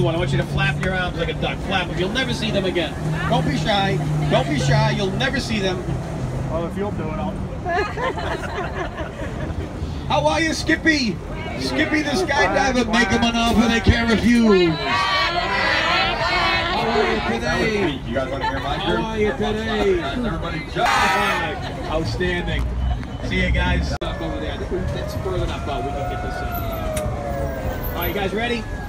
one. I want you to flap your arms like a duck. Flap them. You'll never see them again. Don't be shy. Don't be shy. You'll never see them. Well, if you'll do it, I'll do it. How are you, Skippy? Skippy the skydiver. Make them an offer they can't refuse. How are you today? You guys want to hear my group? How are you today? Everybody jump. Outstanding. See you guys. Up over there. That's further enough out. We can get this in. All right, you guys ready?